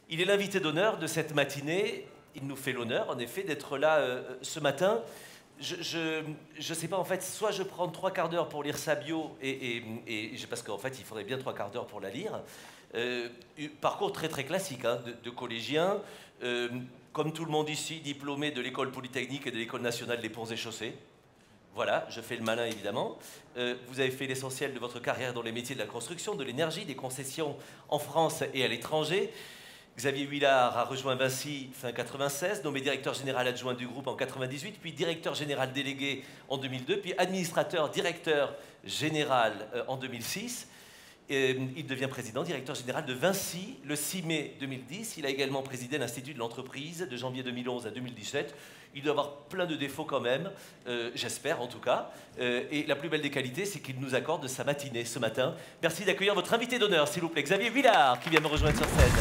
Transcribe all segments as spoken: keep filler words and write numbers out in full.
Il est l'invité d'honneur de cette matinée. Il nous fait l'honneur, en effet, d'être là euh, ce matin. Je ne sais pas, en fait, soit je prends trois quarts d'heure pour lire sa bio, et, et, et, parce qu'en fait, il faudrait bien trois quarts d'heure pour la lire. Euh, parcours très très classique, hein, de, de collégien. Euh, comme tout le monde ici, diplômé de l'école polytechnique et de l'école nationale des ponts et chaussées. Voilà, je fais le malin évidemment. Euh, vous avez fait l'essentiel de votre carrière dans les métiers de la construction, de l'énergie, des concessions en France et à l'étranger. Xavier Huillard a rejoint Vinci fin quatre-vingt-seize, nommé directeur général adjoint du groupe en quatre-vingt-dix-huit, puis directeur général délégué en deux mille deux, puis administrateur directeur général euh, en deux mille six. Et il devient président, directeur général de Vinci le six mai deux mille dix. Il a également présidé l'Institut de l'entreprise de janvier deux mille onze à deux mille dix-sept. Il doit avoir plein de défauts quand même, euh, j'espère en tout cas. Euh, et la plus belle des qualités, c'est qu'il nous accorde sa matinée ce matin. Merci d'accueillir votre invité d'honneur, s'il vous plaît, Xavier Huillard, qui vient me rejoindre sur scène.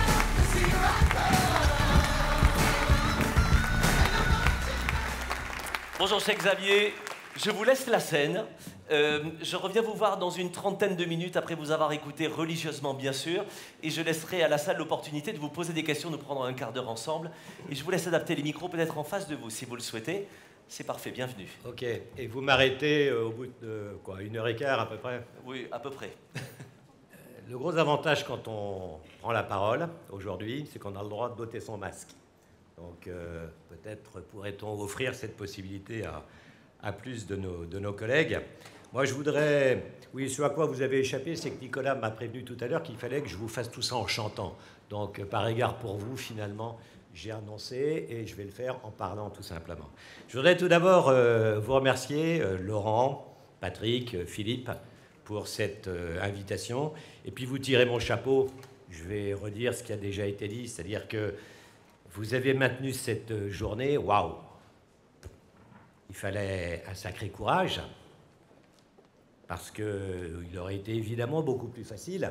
Bonjour, cher Xavier. Je vous laisse la scène. Euh, je reviens vous voir dans une trentaine de minutes après vous avoir écouté religieusement, bien sûr, et je laisserai à la salle l'opportunité de vous poser des questions. Nous prendrons un quart d'heure ensemble, et je vous laisse adapter les micros peut-être en face de vous, si vous le souhaitez. C'est parfait, bienvenue. Ok, et vous m'arrêtez euh, au bout de quoi, une heure et quart à peu près? Oui, à peu près. Le gros avantage quand on prend la parole aujourd'hui, c'est qu'on a le droit d'ôter son masque. Donc euh, peut-être pourrait-on offrir cette possibilité à, à plus de nos, de nos collègues. Moi, je voudrais... Oui, ce à quoi vous avez échappé, c'est que Nicolas m'a prévenu tout à l'heure qu'il fallait que je vous fasse tout ça en chantant. Donc, par égard pour vous, finalement, j'ai annoncé et je vais le faire en parlant tout simplement. Je voudrais tout d'abord euh, vous remercier, euh, Laurent, Patrick, euh, Philippe, pour cette euh, invitation. Et puis, vous tirez mon chapeau. Je vais redire ce qui a déjà été dit, c'est-à-dire que vous avez maintenu cette journée. Waouh! Il fallait un sacré courage, parce qu'il aurait été évidemment beaucoup plus facile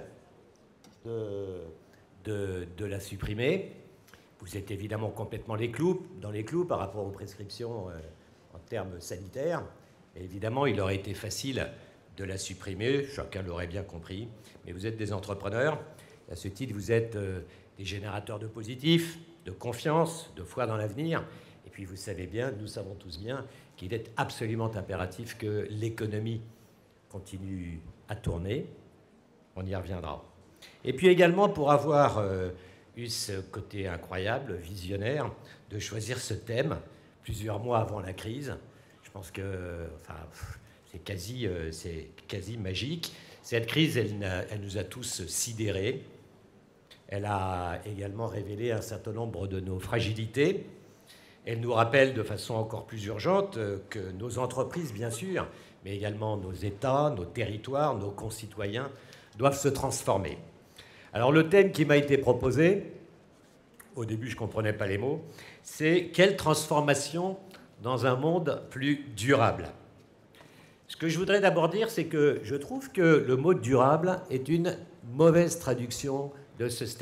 de, de, de la supprimer. Vous êtes évidemment complètement les clous, dans les clous par rapport aux prescriptions euh, en termes sanitaires. Et évidemment, il aurait été facile de la supprimer, chacun l'aurait bien compris. Mais vous êtes des entrepreneurs. À ce titre, vous êtes euh, des générateurs de positif, de confiance, de foi dans l'avenir. Et puis vous savez bien, nous savons tous bien, qu'il est absolument impératif que l'économie continue à tourner. On y reviendra. Et puis également pour avoir euh, eu ce côté incroyable, visionnaire, de choisir ce thème plusieurs mois avant la crise. Je pense que enfin, c'est quasi, euh, c'est quasi magique. Cette crise, elle, elle nous a tous sidérés. Elle a également révélé un certain nombre de nos fragilités. Elle nous rappelle de façon encore plus urgente que nos entreprises, bien sûr, mais également nos États, nos territoires, nos concitoyens, doivent se transformer. Alors le thème qui m'a été proposé, au début je ne comprenais pas les mots, c'est « Quelle transformation dans un monde plus durable ?» Ce que je voudrais d'abord dire, c'est que je trouve que le mot « durable » est une mauvaise traduction de « sustainable ».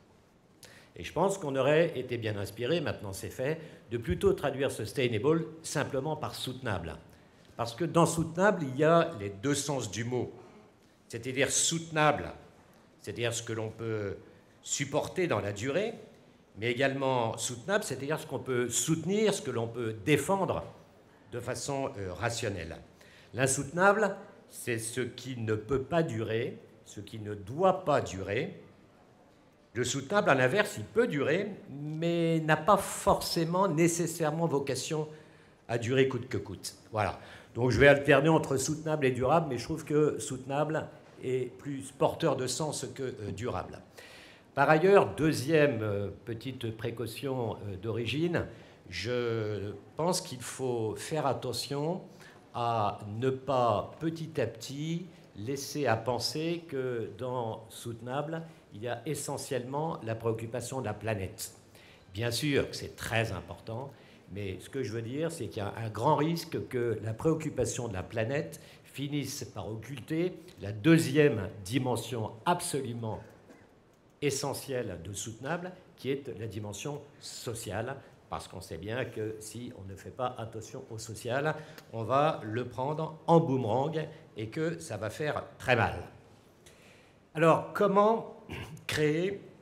Et je pense qu'on aurait été bien inspiré, maintenant c'est fait, de plutôt traduire « sustainable » simplement par « soutenable ». Parce que dans « soutenable », il y a les deux sens du mot. C'est-à-dire soutenable, c'est-à-dire ce que l'on peut supporter dans la durée, mais également soutenable, c'est-à-dire ce qu'on peut soutenir, ce que l'on peut défendre de façon euh, rationnelle. L'insoutenable, c'est ce qui ne peut pas durer, ce qui ne doit pas durer. Le soutenable, à l'inverse, il peut durer, mais n'a pas forcément nécessairement vocation à durer coûte que coûte. Voilà. Donc je vais alterner entre soutenable et durable, mais je trouve que soutenable est plus porteur de sens que euh, durable. Par ailleurs, deuxième euh, petite précaution euh, d'origine, je pense qu'il faut faire attention à ne pas petit à petit laisser à penser que dans soutenable, il y a essentiellement la préoccupation de la planète. Bien sûr que c'est très important, mais ce que je veux dire, c'est qu'il y a un grand risque que la préoccupation de la planète finisse par occulter la deuxième dimension absolument essentielle de soutenable, qui est la dimension sociale, parce qu'on sait bien que si on ne fait pas attention au social, on va le prendre en boomerang et que ça va faire très mal. Alors, comment créer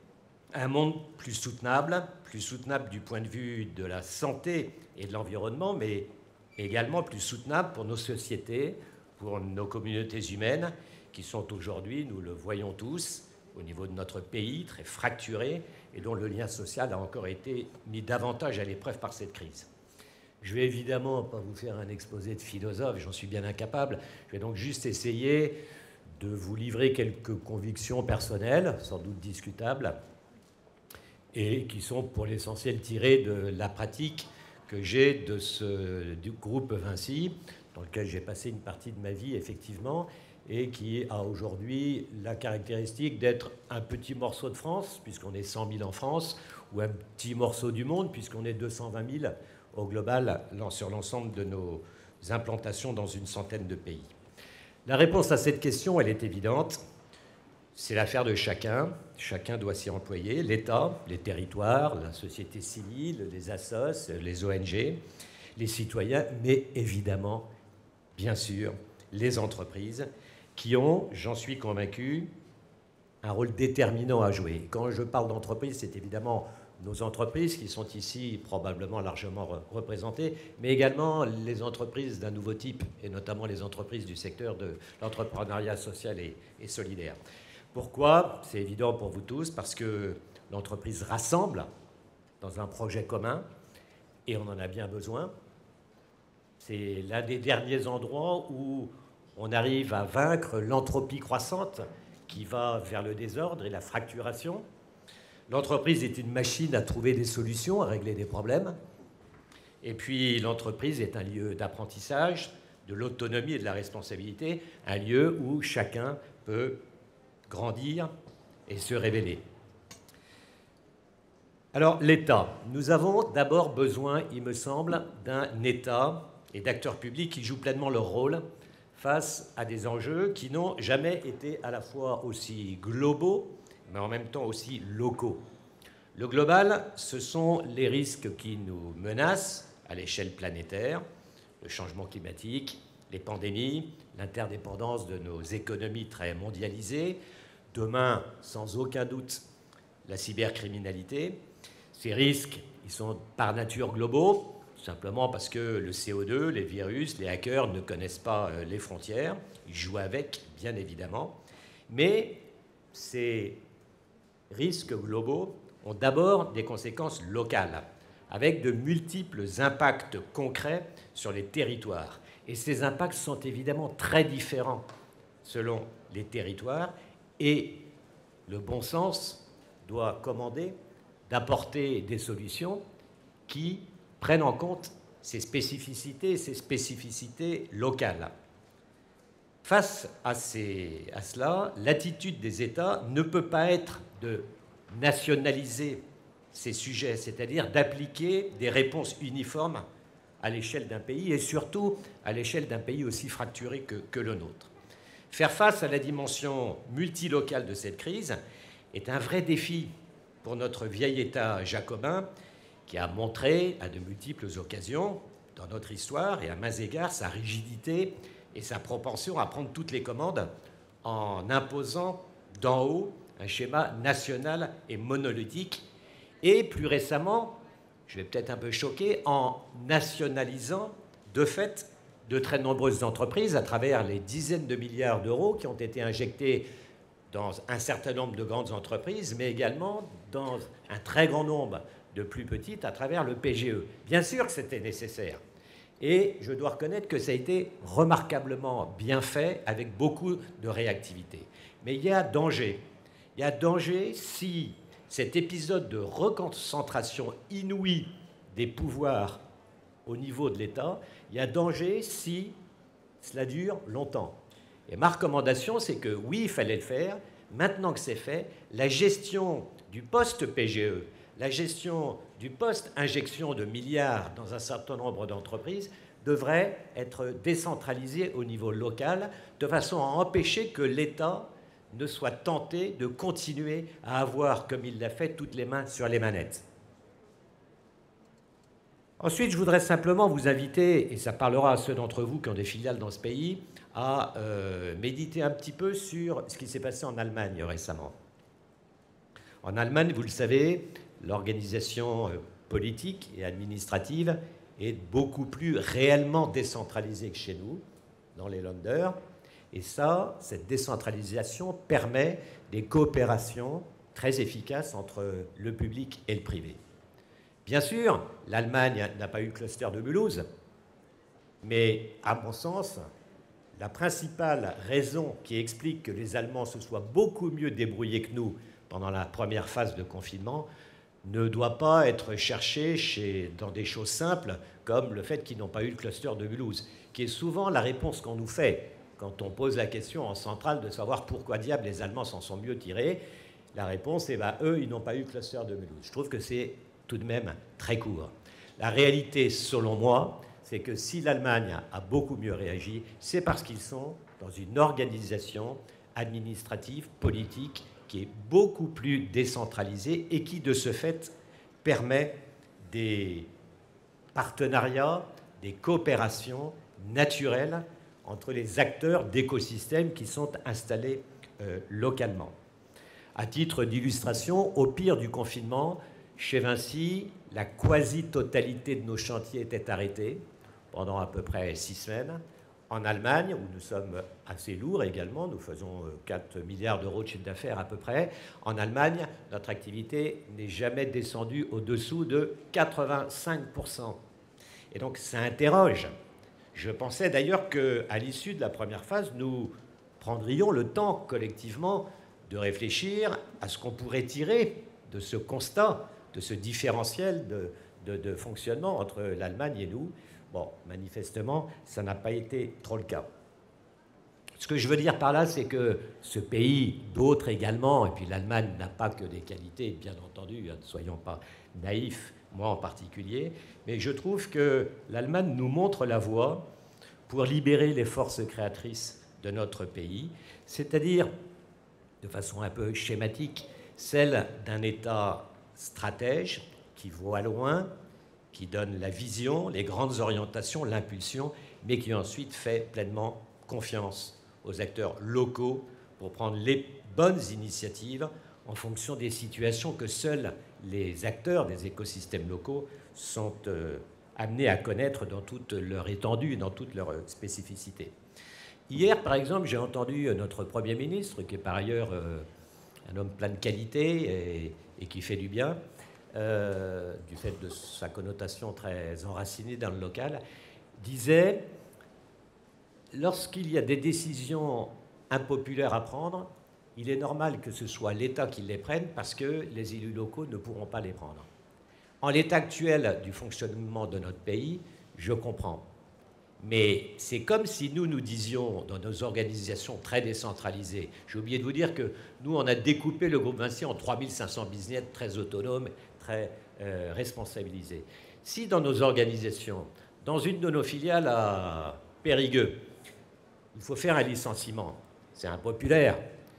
un monde plus soutenable, plus soutenable du point de vue de la santé et de l'environnement, mais également plus soutenable pour nos sociétés, pour nos communautés humaines, qui sont aujourd'hui, nous le voyons tous, au niveau de notre pays, très fracturé, et dont le lien social a encore été mis davantage à l'épreuve par cette crise. Je vais évidemment pas vous faire un exposé de philosophe, j'en suis bien incapable. Je vais donc juste essayer de vous livrer quelques convictions personnelles, sans doute discutables, et qui sont pour l'essentiel tirées de la pratique que j'ai de ce, du groupe Vinci, dans lequel j'ai passé une partie de ma vie, effectivement, et qui a aujourd'hui la caractéristique d'être un petit morceau de France, puisqu'on est cent mille en France, ou un petit morceau du monde, puisqu'on est deux cent vingt mille au global sur l'ensemble de nos implantations dans une centaine de pays. La réponse à cette question, elle est évidente. C'est l'affaire de chacun. Chacun doit s'y employer. L'État, les territoires, la société civile, les assos, les O N G, les citoyens, mais évidemment, bien sûr, les entreprises qui ont, j'en suis convaincu, un rôle déterminant à jouer. Quand je parle d'entreprises, c'est évidemment nos entreprises qui sont ici probablement largement représentées, mais également les entreprises d'un nouveau type, et notamment les entreprises du secteur de l'entrepreneuriat social et, et solidaire. Pourquoi? C'est évident pour vous tous, parce que l'entreprise rassemble dans un projet commun, et on en a bien besoin. C'est l'un des derniers endroits où on arrive à vaincre l'entropie croissante qui va vers le désordre et la fracturation. L'entreprise est une machine à trouver des solutions, à régler des problèmes. Et puis l'entreprise est un lieu d'apprentissage, de l'autonomie et de la responsabilité, un lieu où chacun peut grandir et se révéler. Alors l'État. Nous avons d'abord besoin, il me semble, d'un État et d'acteurs publics qui jouent pleinement leur rôle face à des enjeux qui n'ont jamais été à la fois aussi globaux, mais en même temps aussi locaux. Le global, ce sont les risques qui nous menacent à l'échelle planétaire, le changement climatique, les pandémies, l'interdépendance de nos économies très mondialisées, demain, sans aucun doute, la cybercriminalité. Ces risques, ils sont par nature globaux, simplement parce que le C O deux, les virus, les hackers ne connaissent pas les frontières. Ils jouent avec, bien évidemment. Mais ces risques globaux ont d'abord des conséquences locales, avec de multiples impacts concrets sur les territoires. Et ces impacts sont évidemment très différents selon les territoires, et le bon sens doit commander d'apporter des solutions qui prennent en compte ces spécificités, ces spécificités locales. Face à, ces, à cela, l'attitude des États ne peut pas être de nationaliser ces sujets, c'est-à-dire d'appliquer des réponses uniformes à l'échelle d'un pays, et surtout à l'échelle d'un pays aussi fracturé que, que le nôtre. Faire face à la dimension multilocale de cette crise est un vrai défi pour notre vieil État jacobin, qui a montré à de multiples occasions dans notre histoire et à mains égards sa rigidité et sa propension à prendre toutes les commandes en imposant d'en haut un schéma national et monolithique, et plus récemment, je vais peut-être un peu choquer, en nationalisant de fait de très nombreuses entreprises à travers les dizaines de milliards d'euros qui ont été injectés dans un certain nombre de grandes entreprises, mais également dans un très grand nombre de plus petites à travers le P G E. Bien sûr que c'était nécessaire. Et je dois reconnaître que ça a été remarquablement bien fait, avec beaucoup de réactivité. Mais il y a danger. Il y a danger si cet épisode de reconcentration inouïe des pouvoirs au niveau de l'État, il y a danger si cela dure longtemps. Et ma recommandation, c'est que oui, il fallait le faire. Maintenant que c'est fait, la gestion du post-P G E, la gestion du post-injection de milliards dans un certain nombre d'entreprises devrait être décentralisée au niveau local, de façon à empêcher que l'État ne soit tenté de continuer à avoir, comme il l'a fait, toutes les mains sur les manettes. Ensuite, je voudrais simplement vous inviter, et ça parlera à ceux d'entre vous qui ont des filiales dans ce pays, à euh, méditer un petit peu sur ce qui s'est passé en Allemagne récemment. En Allemagne, vous le savez, l'organisation politique et administrative est beaucoup plus réellement décentralisée que chez nous, dans les Länder. Et ça, cette décentralisation permet des coopérations très efficaces entre le public et le privé. Bien sûr, l'Allemagne n'a pas eu le cluster de Mulhouse, mais à mon sens, la principale raison qui explique que les Allemands se soient beaucoup mieux débrouillés que nous pendant la première phase de confinement ne doit pas être cherchée chez, dans des choses simples comme le fait qu'ils n'ont pas eu le cluster de Mulhouse, qui est souvent la réponse qu'on nous fait quand on pose la question en centrale de savoir pourquoi diable les Allemands s'en sont mieux tirés. La réponse est ben, eux, ils n'ont pas eu le cluster de Mulhouse. Je trouve que c'est tout de même très court. La réalité, selon moi, c'est que si l'Allemagne a beaucoup mieux réagi, c'est parce qu'ils sont dans une organisation administrative, politique, qui est beaucoup plus décentralisée et qui, de ce fait, permet des partenariats, des coopérations naturelles entre les acteurs d'écosystèmes qui sont installés euh, localement. À titre d'illustration, au pire du confinement, chez Vinci, la quasi-totalité de nos chantiers était arrêtée pendant à peu près six semaines. En Allemagne, où nous sommes assez lourds également, nous faisons quatre milliards d'euros de chiffre d'affaires à peu près, en Allemagne, notre activité n'est jamais descendue au-dessous de quatre-vingt-cinq pour cent. Et donc ça interroge. Je pensais d'ailleurs qu'à l'issue de la première phase, nous prendrions le temps collectivement de réfléchir à ce qu'on pourrait tirer de ce constat, de ce différentiel de, de, de fonctionnement entre l'Allemagne et nous. Bon, manifestement, ça n'a pas été trop le cas. Ce que je veux dire par là, c'est que ce pays, d'autres également, et puis l'Allemagne n'a pas que des qualités, bien entendu, ne soyons pas naïfs, moi en particulier, mais je trouve que l'Allemagne nous montre la voie pour libérer les forces créatrices de notre pays, c'est-à-dire, de façon un peu schématique, celle d'un État stratège qui voit loin, qui donne la vision, les grandes orientations, l'impulsion, mais qui ensuite fait pleinement confiance aux acteurs locaux pour prendre les bonnes initiatives en fonction des situations que seuls les acteurs des écosystèmes locaux sont euh, amenés à connaître dans toute leur étendue, dans toute leur spécificité. Hier, par exemple, j'ai entendu notre Premier ministre, qui est par ailleurs euh, un homme plein de qualités et, et qui fait du bien, Euh, du fait de sa connotation très enracinée dans le local, disait « Lorsqu'il y a des décisions impopulaires à prendre, il est normal que ce soit l'État qui les prenne parce que les élus locaux ne pourront pas les prendre. En l'état actuel du fonctionnement de notre pays, je comprends. Mais c'est comme si nous, nous disions, dans nos organisations très décentralisées, j'ai oublié de vous dire que nous, on a découpé le groupe Vinci en trois mille cinq cents business très autonomes, très euh, responsabilisés. Si dans nos organisations, dans une de nos filiales à Périgueux, il faut faire un licenciement, c'est impopulaire.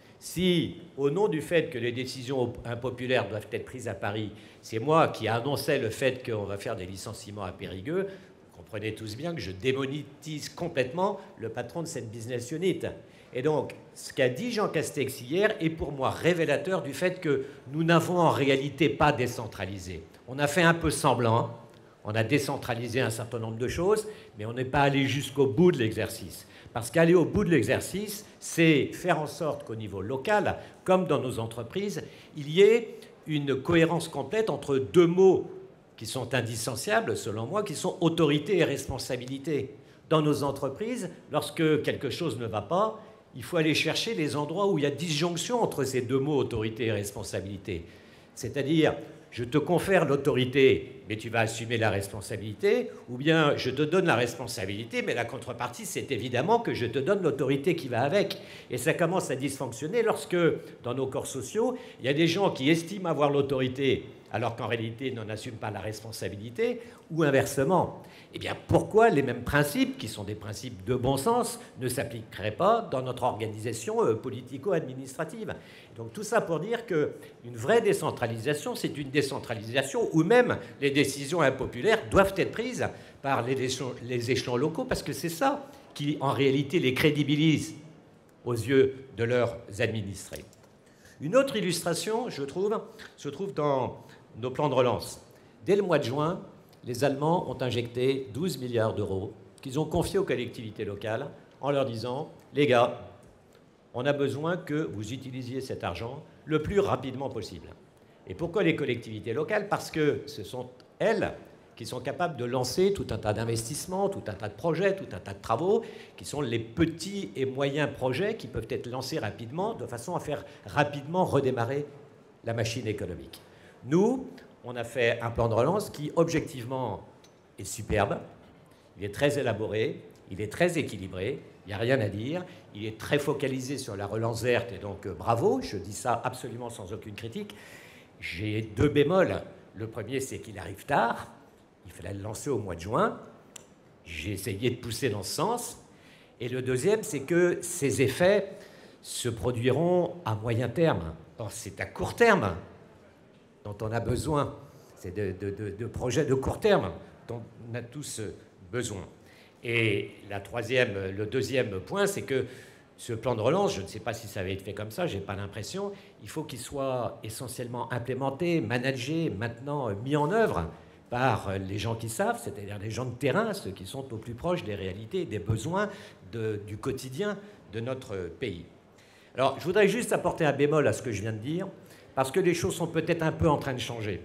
Si, au nom du fait que les décisions impopulaires doivent être prises à Paris, c'est moi qui annonçais le fait qu'on va faire des licenciements à Périgueux, comprenez tous bien que je démonétise complètement le patron de cette business unit. Et donc, ce qu'a dit Jean Castex hier est pour moi révélateur du fait que nous n'avons en réalité pas décentralisé. On a fait un peu semblant, on a décentralisé un certain nombre de choses, mais on n'est pas allé jusqu'au bout de l'exercice. Parce qu'aller au bout de l'exercice, c'est faire en sorte qu'au niveau local, comme dans nos entreprises, il y ait une cohérence complète entre deux mots qui sont indissociables, selon moi, qui sont autorité et responsabilité. Dans nos entreprises, lorsque quelque chose ne va pas, il faut aller chercher les endroits où il y a disjonction entre ces deux mots, autorité et responsabilité. C'est-à-dire, je te confère l'autorité, mais tu vas assumer la responsabilité, ou bien je te donne la responsabilité, mais la contrepartie, c'est évidemment que je te donne l'autorité qui va avec. Et ça commence à dysfonctionner lorsque, dans nos corps sociaux, il y a des gens qui estiment avoir l'autorité, alors qu'en réalité, ils n'en assument pas la responsabilité, ou inversement. Eh bien, pourquoi les mêmes principes, qui sont des principes de bon sens, ne s'appliqueraient pas dans notre organisation euh, politico-administrative? Donc tout ça pour dire qu'une vraie décentralisation, c'est une décentralisation où même les décisions impopulaires doivent être prises par les échelons, les échelons locaux, parce que c'est ça qui, en réalité, les crédibilise aux yeux de leurs administrés. Une autre illustration, je trouve, se trouve dans nos plans de relance. Dès le mois de juin, les Allemands ont injecté douze milliards d'euros qu'ils ont confiés aux collectivités locales en leur disant « Les gars, on a besoin que vous utilisiez cet argent le plus rapidement possible. » Et pourquoi les collectivités locales? Parce que ce sont elles qui sont capables de lancer tout un tas d'investissements, tout un tas de projets, tout un tas de travaux, qui sont les petits et moyens projets qui peuvent être lancés rapidement, de façon à faire rapidement redémarrer la machine économique. Nous, on a fait un plan de relance qui, objectivement, est superbe, il est très élaboré, il est très équilibré, il n'y a rien à dire, il est très focalisé sur la relance verte, et donc euh, bravo, je dis ça absolument sans aucune critique. J'ai deux bémols. Le premier, c'est qu'il arrive tard. Il fallait le lancer au mois de juin. J'ai essayé de pousser dans ce sens. Et le deuxième, c'est que ces effets se produiront à moyen terme. Or, c'est à court terme dont on a besoin. C'est de, de, de, de projets de court terme dont on a tous besoin. Et la troisième, le deuxième point, c'est que ce plan de relance, je ne sais pas si ça avait été fait comme ça, je n'ai pas l'impression, il faut qu'il soit essentiellement implémenté, managé, maintenant mis en œuvre par les gens qui savent, c'est-à-dire les gens de terrain, ceux qui sont au plus proches des réalités, des besoins de, du quotidien de notre pays. Alors, je voudrais juste apporter un bémol à ce que je viens de dire, parce que les choses sont peut-être un peu en train de changer.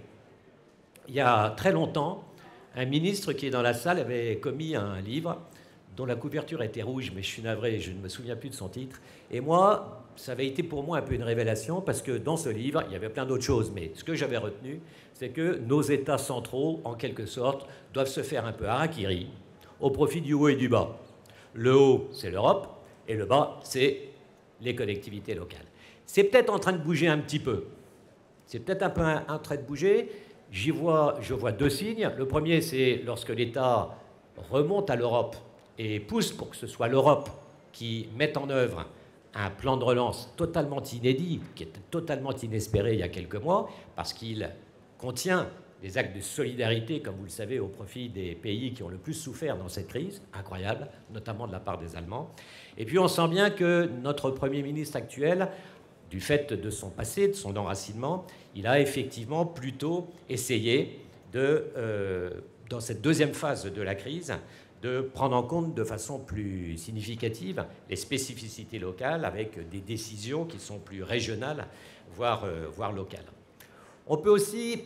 Il y a très longtemps, un ministre qui est dans la salle avait commis un livre dont la couverture était rouge, mais je suis navré, je ne me souviens plus de son titre. Et moi, ça avait été pour moi un peu une révélation, parce que dans ce livre, il y avait plein d'autres choses, mais ce que j'avais retenu, c'est que nos États centraux, en quelque sorte, doivent se faire un peu harakiri au profit du haut et du bas. Le haut, c'est l'Europe, et le bas, c'est les collectivités locales. C'est peut-être en train de bouger un petit peu. C'est peut-être un peu en train de bouger. J'y vois, je vois deux signes. Le premier, c'est lorsque l'État remonte à l'Europe et pousse pour que ce soit l'Europe qui mette en œuvre un plan de relance totalement inédit, qui était totalement inespéré il y a quelques mois, parce qu'il contient des actes de solidarité, comme vous le savez, au profit des pays qui ont le plus souffert dans cette crise, incroyable, notamment de la part des Allemands. Et puis on sent bien que notre Premier ministre actuel, du fait de son passé, de son enracinement, il a effectivement plutôt essayé de, euh, dans cette deuxième phase de la crise, de prendre en compte de façon plus significative les spécificités locales avec des décisions qui sont plus régionales, voire, euh, voire locales. On peut aussi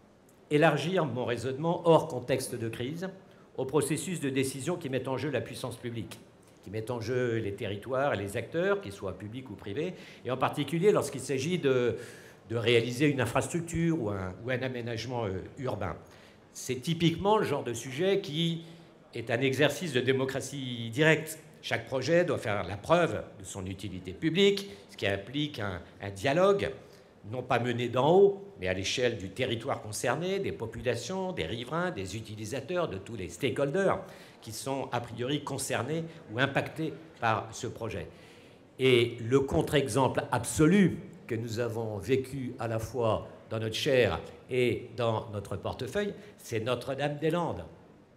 élargir mon raisonnement hors contexte de crise au processus de décision qui met en jeu la puissance publique, qui met en jeu les territoires et les acteurs, qu'ils soient publics ou privés, et en particulier lorsqu'il s'agit de, de réaliser une infrastructure ou un, ou un aménagement euh, urbain. C'est typiquement le genre de sujet qui est un exercice de démocratie directe. Chaque projet doit faire la preuve de son utilité publique, ce qui implique un, un dialogue, non pas mené d'en haut, mais à l'échelle du territoire concerné, des populations, des riverains, des utilisateurs, de tous les stakeholders qui sont a priori concernés ou impactés par ce projet. Et le contre-exemple absolu que nous avons vécu à la fois dans notre chair et dans notre portefeuille, c'est Notre-Dame-des-Landes,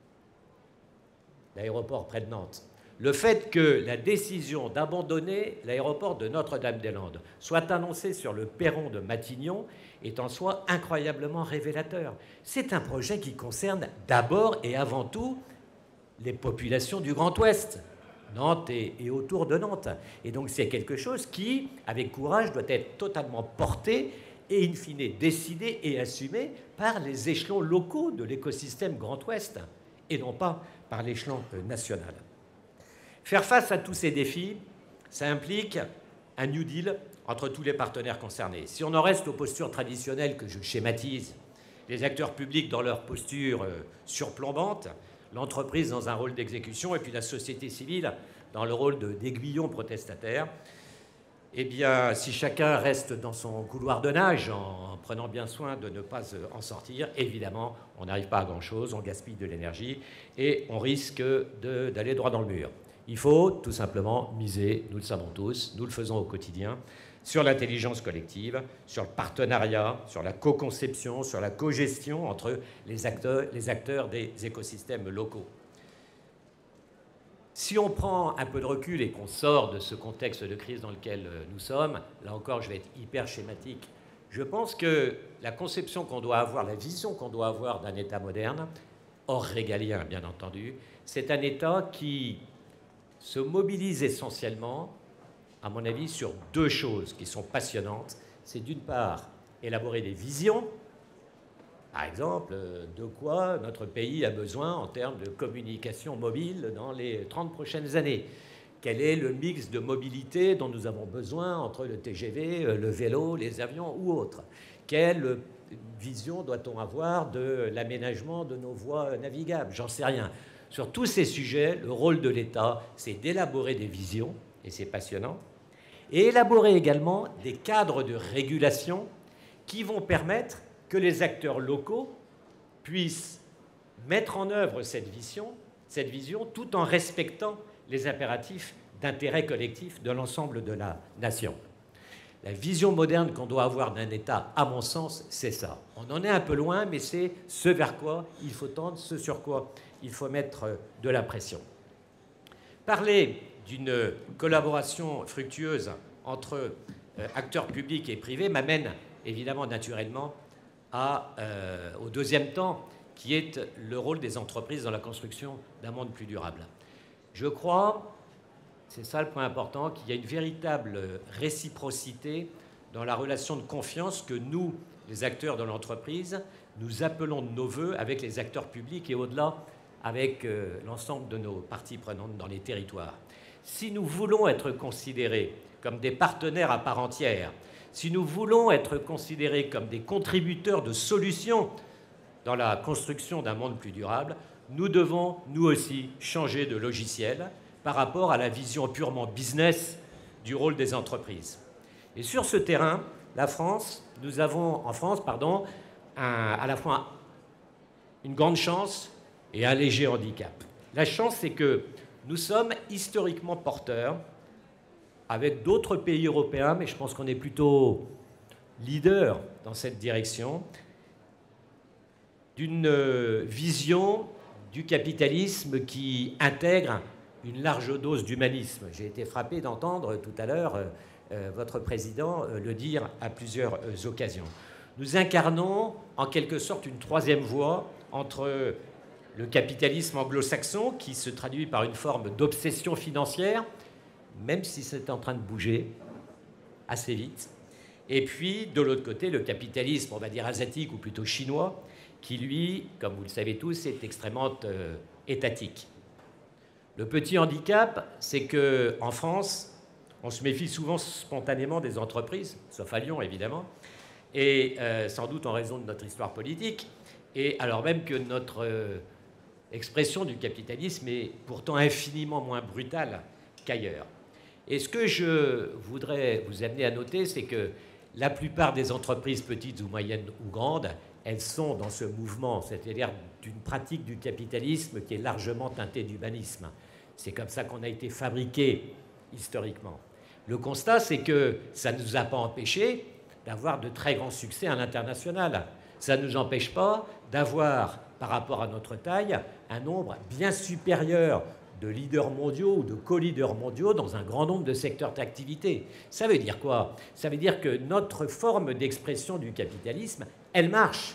l'aéroport près de Nantes. Le fait que la décision d'abandonner l'aéroport de Notre-Dame-des-Landes soit annoncée sur le perron de Matignon est en soi incroyablement révélateur. C'est un projet qui concerne d'abord et avant tout les populations du Grand Ouest, Nantes et, et autour de Nantes. Et donc c'est quelque chose qui, avec courage, doit être totalement porté et in fine décidé et assumé par les échelons locaux de l'écosystème Grand Ouest et non pas par l'échelon national. Faire face à tous ces défis, ça implique un New Deal entre tous les partenaires concernés. Si on en reste aux postures traditionnelles que je schématise, les acteurs publics dans leur posture euh, surplombante, l'entreprise dans un rôle d'exécution et puis la société civile dans le rôle d'aiguillon protestataire, eh bien, si chacun reste dans son couloir de nage en prenant bien soin de ne pas en sortir, évidemment, on n'arrive pas à grand-chose, on gaspille de l'énergie et on risque d'aller droit dans le mur. Il faut tout simplement miser, nous le savons tous, nous le faisons au quotidien, sur l'intelligence collective, sur le partenariat, sur la co-conception, sur la co-gestion entre les acteurs, les acteurs des écosystèmes locaux. Si on prend un peu de recul et qu'on sort de ce contexte de crise dans lequel nous sommes, là encore je vais être hyper schématique, je pense que la conception qu'on doit avoir, la vision qu'on doit avoir d'un État moderne, hors régalien bien entendu, c'est un État qui se mobilise essentiellement, à mon avis, sur deux choses qui sont passionnantes. C'est d'une part élaborer des visions. Par exemple, de quoi notre pays a besoin en termes de communication mobile dans les trente prochaines années. Quel est le mix de mobilité dont nous avons besoin entre le T G V, le vélo, les avions ou autres? Quelle vision doit-on avoir de l'aménagement de nos voies navigables? J'en sais rien. Sur tous ces sujets, le rôle de l'État, c'est d'élaborer des visions, et c'est passionnant, et élaborer également des cadres de régulation qui vont permettre que les acteurs locaux puissent mettre en œuvre cette vision, cette vision tout en respectant les impératifs d'intérêt collectif de l'ensemble de la nation. La vision moderne qu'on doit avoir d'un État, à mon sens, c'est ça. On en est un peu loin, mais c'est ce vers quoi il faut tendre, ce sur quoi il faut mettre de la pression. Parler d'une collaboration fructueuse entre acteurs publics et privés m'amène évidemment naturellement à, euh, au deuxième temps, qui est le rôle des entreprises dans la construction d'un monde plus durable. Je crois, c'est ça le point important, qu'il y a une véritable réciprocité dans la relation de confiance que nous, les acteurs de l'entreprise, nous appelons de nos voeux avec les acteurs publics et au-delà avec euh, l'ensemble de nos parties prenantes dans les territoires. Si nous voulons être considérés comme des partenaires à part entière, si nous voulons être considérés comme des contributeurs de solutions dans la construction d'un monde plus durable, nous devons, nous aussi, changer de logiciel par rapport à la vision purement business du rôle des entreprises. Et sur ce terrain, la France, nous avons en France, pardon, un, à la fois une grande chance et un léger handicap. La chance, c'est que nous sommes historiquement porteurs, avec d'autres pays européens, mais je pense qu'on est plutôt leader dans cette direction, d'une vision du capitalisme qui intègre une large dose d'humanisme. J'ai été frappé d'entendre tout à l'heure euh, votre président euh, le dire à plusieurs euh, occasions. Nous incarnons en quelque sorte une troisième voie entre le capitalisme anglo-saxon, qui se traduit par une forme d'obsession financière, même si c'est en train de bouger assez vite. Et puis, de l'autre côté, le capitalisme, on va dire asiatique ou plutôt chinois, qui, lui, comme vous le savez tous, est extrêmement euh, étatique. Le petit handicap, c'est qu'en France, on se méfie souvent spontanément des entreprises, sauf à Lyon, évidemment, et euh, sans doute en raison de notre histoire politique, et alors même que notre euh, expression du capitalisme est pourtant infiniment moins brutale qu'ailleurs. Et ce que je voudrais vous amener à noter, c'est que la plupart des entreprises, petites ou moyennes ou grandes, elles sont dans ce mouvement, c'est-à-dire d'une pratique du capitalisme qui est largement teintée d'humanisme. C'est comme ça qu'on a été fabriqué historiquement. Le constat, c'est que ça ne nous a pas empêchés d'avoir de très grands succès à l'international. Ça ne nous empêche pas d'avoir, par rapport à notre taille, un nombre bien supérieur de leaders mondiaux ou de co-leaders mondiaux dans un grand nombre de secteurs d'activité. Ça veut dire quoi? Ça veut dire que notre forme d'expression du capitalisme, elle marche.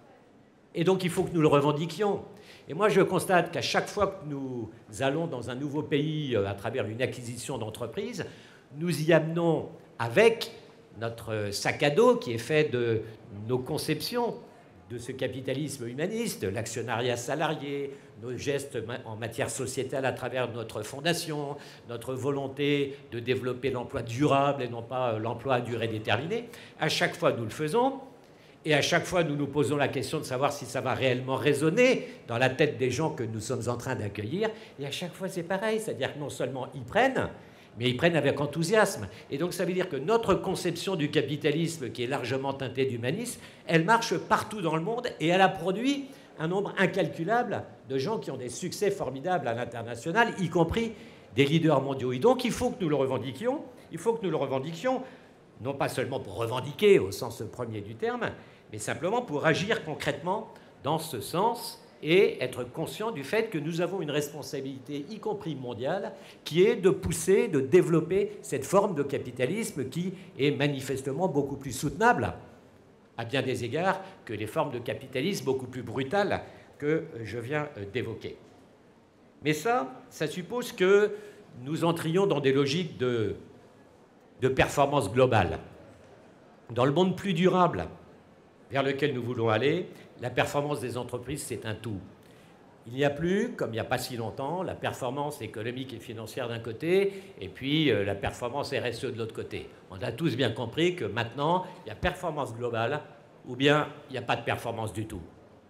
Et donc il faut que nous le revendiquions. Et moi je constate qu'à chaque fois que nous allons dans un nouveau pays à travers une acquisition d'entreprise, nous y amenons avec notre sac à dos qui est fait de nos conceptions de ce capitalisme humaniste, l'actionnariat salarié, nos gestes en matière sociétale à travers notre fondation, notre volonté de développer l'emploi durable et non pas l'emploi à durée déterminée. À chaque fois, nous le faisons. Et à chaque fois, nous nous posons la question de savoir si ça va réellement résonner dans la tête des gens que nous sommes en train d'accueillir. Et à chaque fois, c'est pareil. C'est-à-dire que non seulement ils prennent, mais ils prennent avec enthousiasme. Et donc ça veut dire que notre conception du capitalisme, qui est largement teintée d'humanisme, elle marche partout dans le monde et elle a produit un nombre incalculable de gens qui ont des succès formidables à l'international, y compris des leaders mondiaux. Et donc il faut que nous le revendiquions, il faut que nous le revendiquions, non pas seulement pour revendiquer au sens premier du terme, mais simplement pour agir concrètement dans ce sens et être conscient du fait que nous avons une responsabilité, y compris mondiale, qui est de pousser, de développer cette forme de capitalisme qui est manifestement beaucoup plus soutenable, à bien des égards, que les formes de capitalisme beaucoup plus brutales que je viens d'évoquer. Mais ça, ça suppose que nous entrions dans des logiques de, de performance globale. Dans le monde plus durable vers lequel nous voulons aller, la performance des entreprises, c'est un tout. Il n'y a plus, comme il n'y a pas si longtemps, la performance économique et financière d'un côté, et puis euh, la performance R S E de l'autre côté. On a tous bien compris que maintenant, il y a performance globale, ou bien il n'y a pas de performance du tout.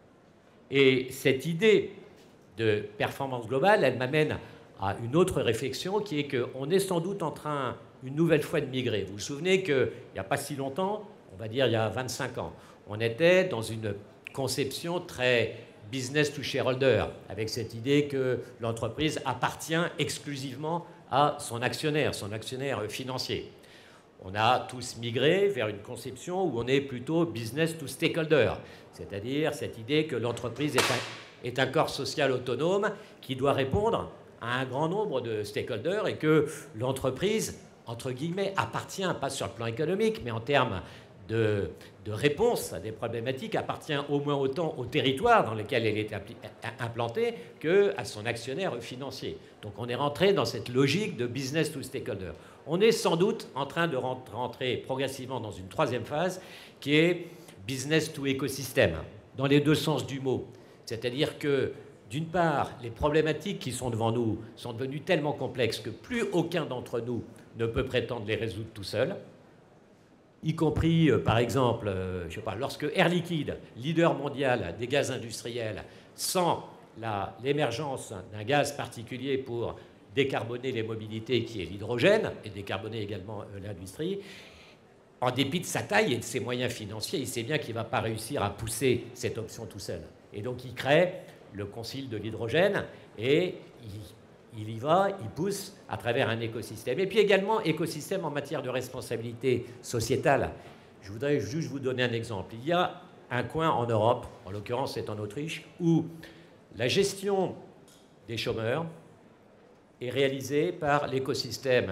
Et cette idée de performance globale, elle m'amène à une autre réflexion, qui est qu'on est sans doute en train, une nouvelle fois, de migrer. Vous vous souvenez qu'il n'y a pas si longtemps, on va dire il y a vingt-cinq ans, on était dans une conception très business to shareholder, avec cette idée que l'entreprise appartient exclusivement à son actionnaire, son actionnaire financier. On a tous migré vers une conception où on est plutôt business to stakeholder, c'est-à-dire cette idée que l'entreprise est un, est un corps social autonome qui doit répondre à un grand nombre de stakeholders et que l'entreprise, entre guillemets, appartient, pas sur le plan économique, mais en termes de, de réponse à des problématiques, appartient au moins autant au territoire dans lequel elle est implantée qu'à son actionnaire financier. Donc on est rentré dans cette logique de business to stakeholder. On est sans doute en train de rentrer progressivement dans une troisième phase qui est business to écosystème, dans les deux sens du mot. C'est-à-dire que, d'une part, les problématiques qui sont devant nous sont devenues tellement complexes que plus aucun d'entre nous ne peut prétendre les résoudre tout seul, y compris, euh, par exemple, euh, je sais pas, lorsque Air Liquide, leader mondial des gaz industriels, sent l'émergence d'un gaz particulier pour décarboner les mobilités, qui est l'hydrogène, et décarboner également euh, l'industrie, en dépit de sa taille et de ses moyens financiers, il sait bien qu'il ne va pas réussir à pousser cette option tout seul. Et donc il crée le Concile de l'hydrogène, et il, il y va, il pousse à travers un écosystème. Et puis également, écosystème en matière de responsabilité sociétale. Je voudrais juste vous donner un exemple. Il y a un coin en Europe, en l'occurrence c'est en Autriche, où la gestion des chômeurs est réalisée par l'écosystème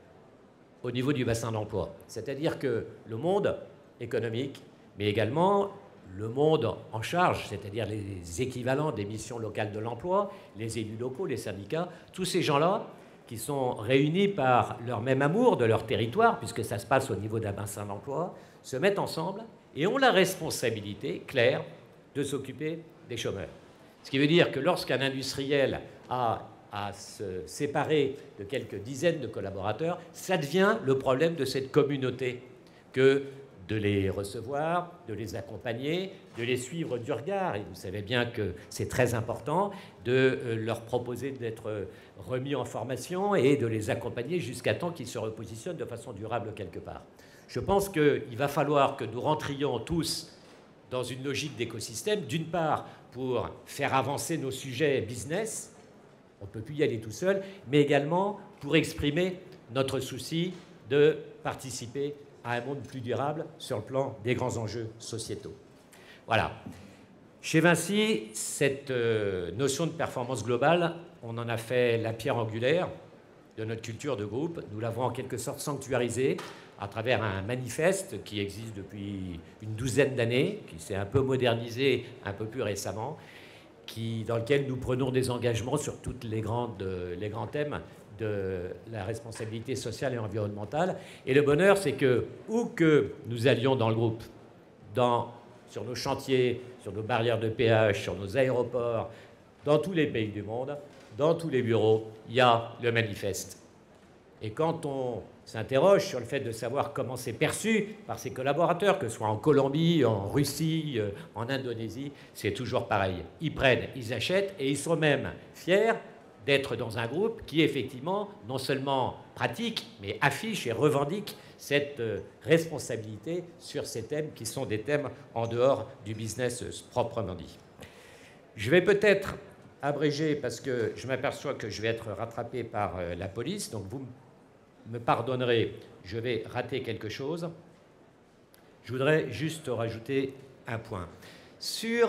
au niveau du bassin d'emploi. C'est-à-dire que le monde économique, mais également le monde en charge, c'est-à-dire les équivalents des missions locales de l'emploi, les élus locaux, les syndicats, tous ces gens-là qui sont réunis par leur même amour de leur territoire, puisque ça se passe au niveau d'un bassin d'emploi, se mettent ensemble et ont la responsabilité claire de s'occuper des chômeurs. Ce qui veut dire que lorsqu'un industriel a à se séparer de quelques dizaines de collaborateurs, ça devient le problème de cette communauté que de les recevoir, de les accompagner, de les suivre du regard. Et vous savez bien que c'est très important de leur proposer d'être remis en formation et de les accompagner jusqu'à temps qu'ils se repositionnent de façon durable quelque part. Je pense qu'il va falloir que nous rentrions tous dans une logique d'écosystème, d'une part pour faire avancer nos sujets business, on ne peut plus y aller tout seul, mais également pour exprimer notre souci de participer à un monde plus durable sur le plan des grands enjeux sociétaux. Voilà. Chez Vinci, cette euh, notion de performance globale, on en a fait la pierre angulaire de notre culture de groupe. Nous l'avons en quelque sorte sanctuarisée à travers un manifeste qui existe depuis une douzaine d'années, qui s'est un peu modernisé un peu plus récemment, qui, dans lequel nous prenons des engagements sur tous les, les grands thèmes de la responsabilité sociale et environnementale. Et le bonheur, c'est que, où que nous allions dans le groupe, dans, sur nos chantiers, sur nos barrières de péage, sur nos aéroports, dans tous les pays du monde, dans tous les bureaux, il y a le manifeste. Et quand on s'interroge sur le fait de savoir comment c'est perçu par ses collaborateurs, que ce soit en Colombie, en Russie, en Indonésie, c'est toujours pareil. Ils prennent, ils achètent et ils sont même fiers d'être dans un groupe qui, effectivement, non seulement pratique, mais affiche et revendique cette responsabilité sur ces thèmes qui sont des thèmes en dehors du business proprement dit. Je vais peut-être abréger parce que je m'aperçois que je vais être rattrapé par la police, donc vous me pardonnerez, je vais rater quelque chose. Je voudrais juste rajouter un point. Sur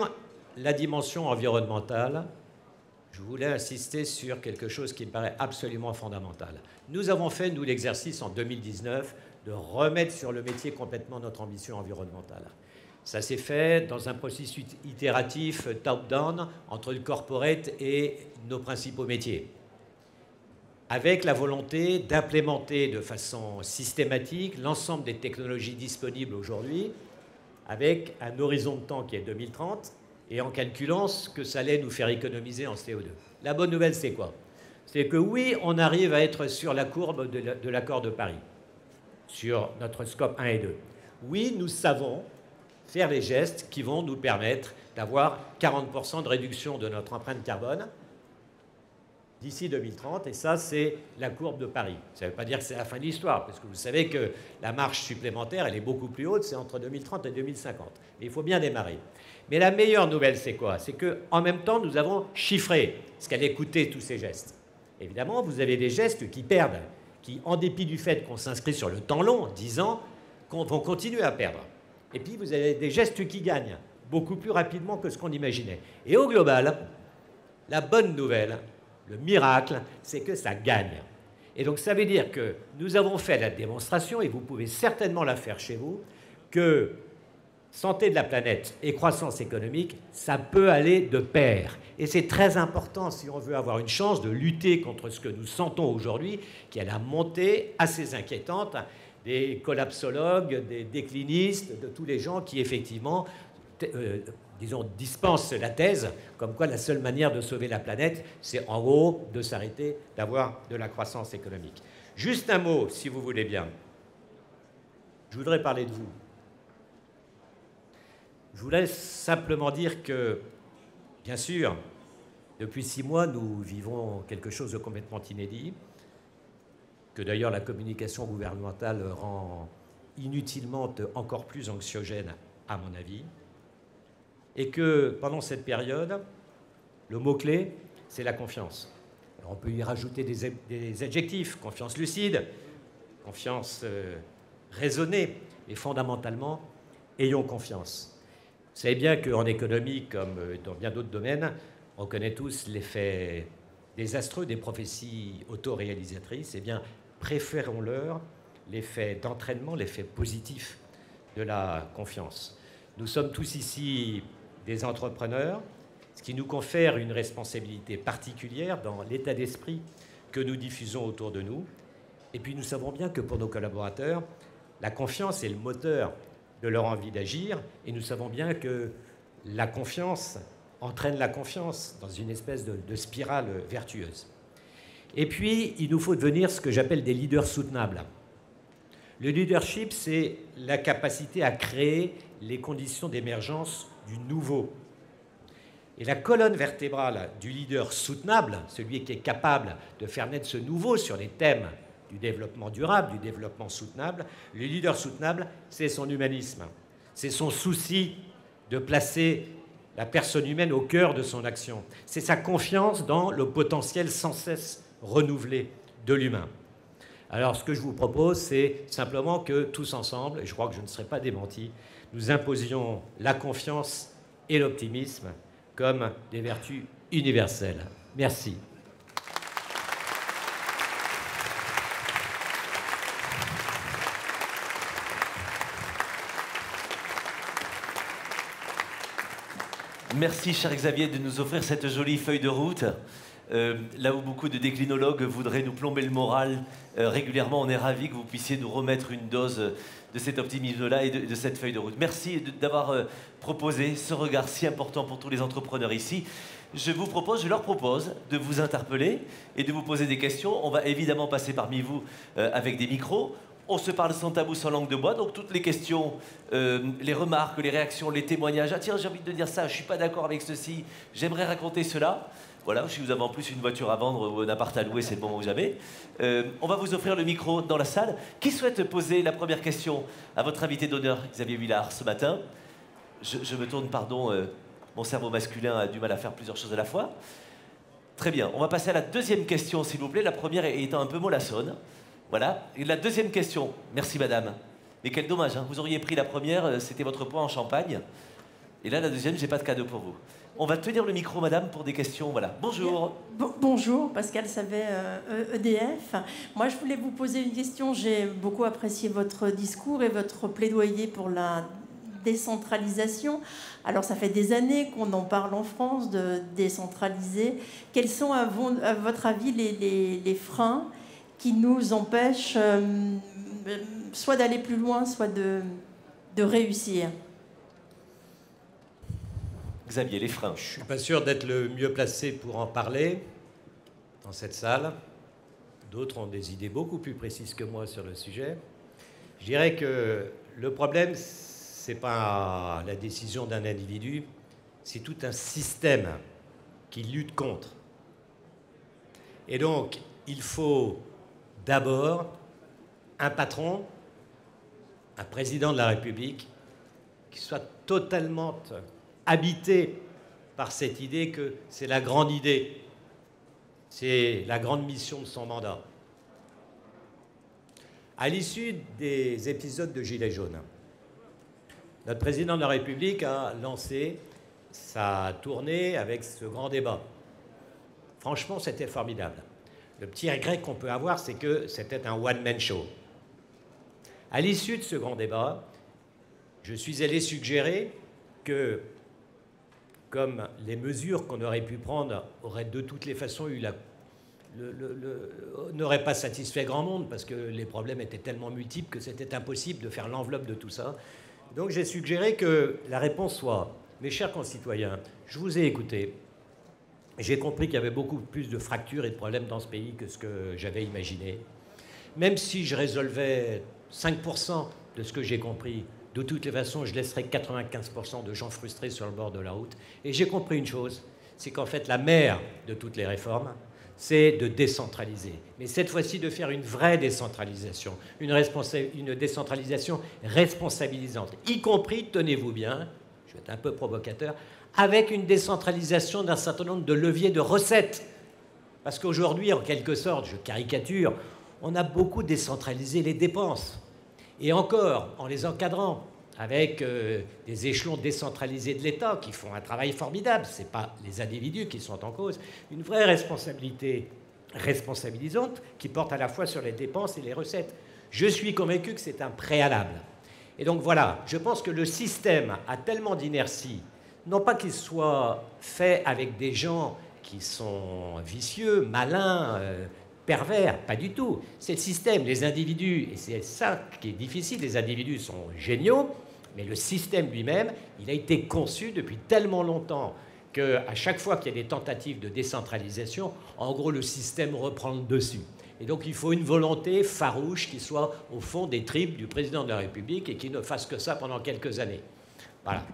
la dimension environnementale, je voulais insister sur quelque chose qui me paraît absolument fondamental. Nous avons fait, nous, l'exercice en deux mille dix-neuf de remettre sur le métier complètement notre ambition environnementale. Ça s'est fait dans un processus itératif top-down entre le corporate et nos principaux métiers, avec la volonté d'implémenter de façon systématique l'ensemble des technologies disponibles aujourd'hui, avec un horizon de temps qui est deux mille trente, et en calculant ce que ça allait nous faire économiser en C O deux. La bonne nouvelle, c'est quoi? C'est que oui, on arrive à être sur la courbe de l'accord de Paris, sur notre scope un et deux. Oui, nous savons faire les gestes qui vont nous permettre d'avoir quarante pour cent de réduction de notre empreinte carbone d'ici deux mille trente, et ça, c'est la courbe de Paris. Ça ne veut pas dire que c'est la fin de l'histoire, parce que vous savez que la marche supplémentaire, elle est beaucoup plus haute, c'est entre deux mille trente et deux mille cinquante. Mais il faut bien démarrer. Mais la meilleure nouvelle, c'est quoi? C'est qu'en même temps, nous avons chiffré ce qu'allaient coûter tous ces gestes. Évidemment, vous avez des gestes qui perdent, qui, en dépit du fait qu'on s'inscrit sur le temps long, dix ans, vont continuer à perdre. Et puis, vous avez des gestes qui gagnent beaucoup plus rapidement que ce qu'on imaginait. Et au global, la bonne nouvelle, le miracle, c'est que ça gagne. Et donc, ça veut dire que nous avons fait la démonstration, et vous pouvez certainement la faire chez vous, que santé de la planète et croissance économique, ça peut aller de pair. Et c'est très important si on veut avoir une chance de lutter contre ce que nous sentons aujourd'hui, qui est la montée assez inquiétante des collapsologues, des déclinistes, de tous les gens qui, effectivement, euh, disons, dispensent la thèse comme quoi la seule manière de sauver la planète, c'est en gros de s'arrêter d'avoir de la croissance économique. Juste un mot, si vous voulez bien. Je voudrais parler de vous. Je voulais simplement dire que, bien sûr, depuis six mois, nous vivons quelque chose de complètement inédit, que d'ailleurs la communication gouvernementale rend inutilement encore plus anxiogène, à mon avis, et que pendant cette période, le mot-clé, c'est la confiance. Alors on peut y rajouter des, des adjectifs, confiance lucide, confiance euh, raisonnée, et fondamentalement, ayons confiance. Vous savez bien qu'en économie, comme dans bien d'autres domaines, on connaît tous l'effet désastreux des prophéties autoréalisatrices. Eh bien, préférons-leur l'effet d'entraînement, l'effet positif de la confiance. Nous sommes tous ici des entrepreneurs, ce qui nous confère une responsabilité particulière dans l'état d'esprit que nous diffusons autour de nous. Et puis nous savons bien que pour nos collaborateurs, la confiance est le moteur de leur envie d'agir, et nous savons bien que la confiance entraîne la confiance dans une espèce de, de spirale vertueuse. Et puis, il nous faut devenir ce que j'appelle des leaders soutenables. Le leadership, c'est la capacité à créer les conditions d'émergence du nouveau. Et la colonne vertébrale du leader soutenable, celui qui est capable de faire naître ce nouveau sur les thèmes du développement durable, du développement soutenable, le leader soutenable, c'est son humanisme. C'est son souci de placer la personne humaine au cœur de son action. C'est sa confiance dans le potentiel sans cesse renouvelé de l'humain. Alors, ce que je vous propose, c'est simplement que tous ensemble, et je crois que je ne serai pas démenti, nous imposions la confiance et l'optimisme comme des vertus universelles. Merci. Merci, cher Xavier, de nous offrir cette jolie feuille de route. Euh, là où beaucoup de déclinologues voudraient nous plomber le moral euh, régulièrement, on est ravis que vous puissiez nous remettre une dose de cet optimisme-là et de, de cette feuille de route. Merci d'avoir euh, proposé ce regard si important pour tous les entrepreneurs ici. Je vous propose, je leur propose de vous interpeller et de vous poser des questions. On va évidemment passer parmi vous euh, avec des micros. On se parle sans tabou, sans langue de bois, donc toutes les questions, euh, les remarques, les réactions, les témoignages. Ah tiens, j'ai envie de dire ça, je ne suis pas d'accord avec ceci, j'aimerais raconter cela. Voilà, si vous avez en plus une voiture à vendre ou un appart à louer, c'est le moment où jamais. Euh, on va vous offrir le micro dans la salle. Qui souhaite poser la première question à votre invité d'honneur, Xavier Huillard, ce matin? je, je me tourne, pardon, euh, mon cerveau masculin a du mal à faire plusieurs choses à la fois. Très bien, on va passer à la deuxième question, s'il vous plaît. La première étant un peu mollassonne. Voilà. Et la deuxième question. Merci, madame. Mais quel dommage, hein. Vous auriez pris la première, c'était votre point en champagne. Et là, la deuxième, j'ai pas de cadeau pour vous. On va tenir le micro, madame, pour des questions. Voilà. Bonjour. Bon, bonjour, Pascal Savet, euh, E D F. Moi, je voulais vous poser une question. J'ai beaucoup apprécié votre discours et votre plaidoyer pour la décentralisation. Alors, ça fait des années qu'on en parle en France, de décentraliser. Quels sont, à, vous, à votre avis, les, les, les freins qui nous empêchent euh, soit d'aller plus loin, soit de, de réussir? Xavier, les freins. Je ne suis pas sûr d'être le mieux placé pour en parler dans cette salle. D'autres ont des idées beaucoup plus précises que moi sur le sujet. Je dirais que le problème, ce n'est pas la décision d'un individu, c'est tout un système qui lutte contre. Et donc, il faut d'abord un patron, un président de la République, qui soit totalement habité par cette idée que c'est la grande idée, c'est la grande mission de son mandat. À l'issue des épisodes de Gilets jaunes, notre président de la République a lancé sa tournée avec ce grand débat. Franchement, c'était formidable. Le petit regret qu'on peut avoir, c'est que c'était un one-man show. À l'issue de ce grand débat, je suis allé suggérer que, comme les mesures qu'on aurait pu prendre auraient de toutes les façons eu la... Le, le, le, n'auraient pas satisfait grand monde, parce que les problèmes étaient tellement multiples que c'était impossible de faire l'enveloppe de tout ça. Donc j'ai suggéré que la réponse soit: mes chers concitoyens, je vous ai écouté. J'ai compris qu'il y avait beaucoup plus de fractures et de problèmes dans ce pays que ce que j'avais imaginé. Même si je résolvais cinq pour cent de ce que j'ai compris, de toutes les façons, je laisserais quatre-vingt-quinze pour cent de gens frustrés sur le bord de la route. Et j'ai compris une chose, c'est qu'en fait, la mère de toutes les réformes, c'est de décentraliser. Mais cette fois-ci, de faire une vraie décentralisation, une, une décentralisation responsabilisante, y compris, tenez-vous bien, je vais être un peu provocateur, avec une décentralisation d'un certain nombre de leviers de recettes. Parce qu'aujourd'hui, en quelque sorte, je caricature, on a beaucoup décentralisé les dépenses. Et encore, en les encadrant, avec euh, des échelons décentralisés de l'État qui font un travail formidable. Ce n'est pas les individus qui sont en cause. Une vraie responsabilité responsabilisante qui porte à la fois sur les dépenses et les recettes. Je suis convaincu que c'est un préalable. Et donc voilà, je pense que le système a tellement d'inertie, non pas qu'il soit fait avec des gens qui sont vicieux, malins, euh, pervers, pas du tout. C'est le système, les individus, et c'est ça qui est difficile, les individus sont géniaux, mais le système lui-même, il a été conçu depuis tellement longtemps qu'à chaque fois qu'il y a des tentatives de décentralisation, en gros, le système reprend le dessus. Et donc, il faut une volonté farouche qui soit au fond des tripes du président de la République et qui ne fasse que ça pendant quelques années. Voilà.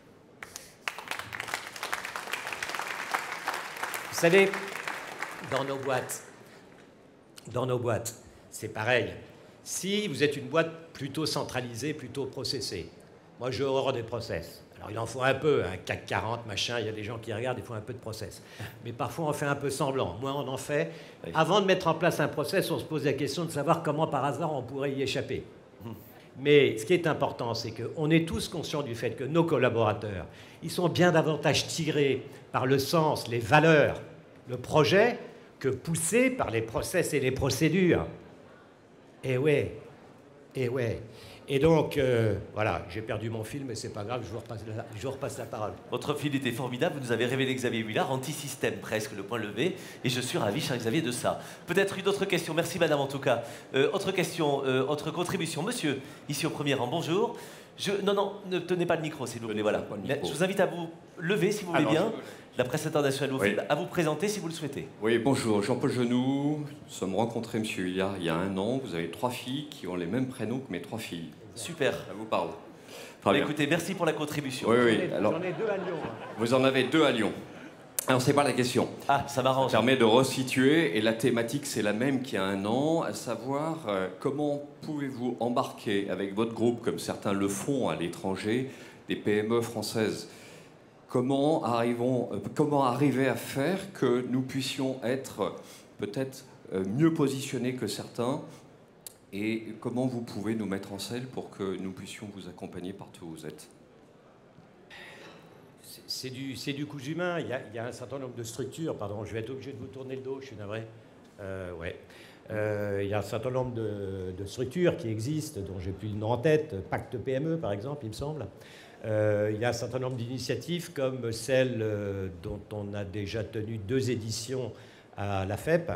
Vous savez, dans nos boîtes, dans nos boîtes, c'est pareil. Si vous êtes une boîte plutôt centralisée, plutôt processée, moi j'ai horreur des process. Alors il en faut un peu, un C A C quarante, machin, il y a des gens qui regardent, il faut un peu de process. Mais parfois on fait un peu semblant. Moi on en fait. Oui. Avant de mettre en place un process, on se pose la question de savoir comment par hasard on pourrait y échapper. Hum. Mais ce qui est important, c'est qu'on est tous conscients du fait que nos collaborateurs, ils sont bien davantage tirés par le sens, les valeurs, le projet, que poussés par les process et les procédures. Et ouais, et ouais. Et donc, euh, voilà, j'ai perdu mon fil, mais c'est pas grave, je vous repasse la, je vous repasse la parole. Votre fil était formidable, vous nous avez révélé Xavier Huillard, anti-système presque, le point levé, et je suis ravi, cher Xavier, de ça. Peut-être une autre question, merci madame en tout cas. Euh, autre question, euh, autre contribution. Monsieur, ici au premier rang, bonjour. Je, non, non, ne tenez pas le micro, s'il vous plaît, voilà. Je vous invite à vous lever, si vous voulez. Alors, bien. Je... La presse internationale vous oui. à vous présenter, si vous le souhaitez. Oui, bonjour, Jean-Paul Genoux. Nous sommes rencontrés, monsieur Huillard, il y a un an. Vous avez trois filles qui ont les mêmes prénoms que mes trois filles. Super. Ça vous parle. Enfin, écoutez, merci pour la contribution. Oui, oui. J'en ai, Alors, j'en ai deux à Lyon. Vous en avez deux à Lyon. Alors, c'est pas la question. Ah, ça m'arrange. Ça permet de resituer, et la thématique, c'est la même qu'il y a un an, à savoir euh, comment pouvez-vous embarquer avec votre groupe, comme certains le font à l'étranger, des P M E françaises. Comment, arrivons, euh, comment arriver à faire que nous puissions être peut-être euh, mieux positionnés que certains, et comment vous pouvez nous mettre en selle pour que nous puissions vous accompagner partout où vous êtes? c'est du, c'est du cousu humain. Il y, a, il y a un certain nombre de structures. Pardon, je vais être obligé de vous tourner le dos, je suis navré. Euh, ouais. Euh, il y a un certain nombre de, de structures qui existent, dont j'ai plus le nom en tête, Pacte P M E par exemple, il me semble. Euh, il y a un certain nombre d'initiatives comme celle euh, dont on a déjà tenu deux éditions à la F E P,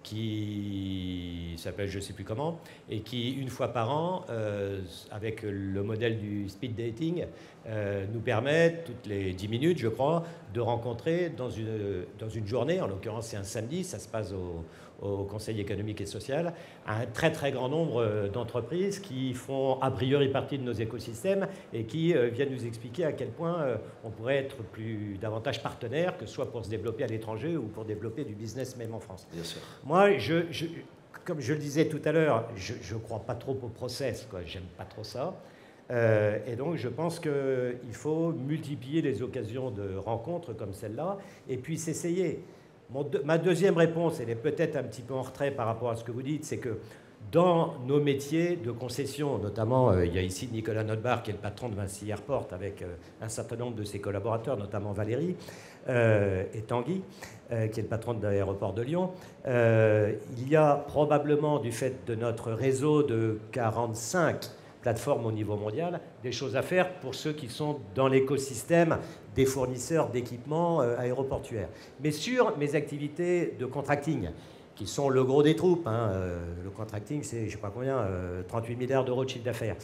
qui s'appelle je ne sais plus comment, et qui, une fois par an, euh, avec le modèle du speed dating, euh, nous permet, toutes les dix minutes, je crois, de rencontrer dans une, dans une journée, en l'occurrence c'est un samedi, ça se passe au, au Conseil économique et social, un très très grand nombre d'entreprises qui font a priori partie de nos écosystèmes et qui euh, viennent nous expliquer à quel point euh, on pourrait être plus, davantage partenaire, que ce soit pour se développer à l'étranger ou pour développer du business même en France. Bien sûr. Moi, je, je, comme je le disais tout à l'heure, je ne crois pas trop au process, quoi. J'aime pas trop ça. Euh, et donc, je pense qu'il faut multiplier les occasions de rencontres comme celle-là et puis s'essayer. Mon de, ma deuxième réponse, elle est peut-être un petit peu en retrait par rapport à ce que vous dites, c'est que dans nos métiers de concession, notamment, euh, il y a ici Nicolas Notbar, qui est le patron de Vinci Airport, avec euh, un certain nombre de ses collaborateurs, notamment Valérie euh, et Tanguy, euh, qui est le patron de l'aéroport de Lyon. Euh, il y a probablement, du fait de notre réseau de quarante-cinq plateformes au niveau mondial, des choses à faire pour ceux qui sont dans l'écosystème des fournisseurs d'équipements euh, aéroportuaires. Mais sur mes activités de contracting, qui sont le gros des troupes, hein, euh, le contracting, c'est, je ne sais pas combien, euh, trente-huit milliards d'euros de chiffre d'affaires.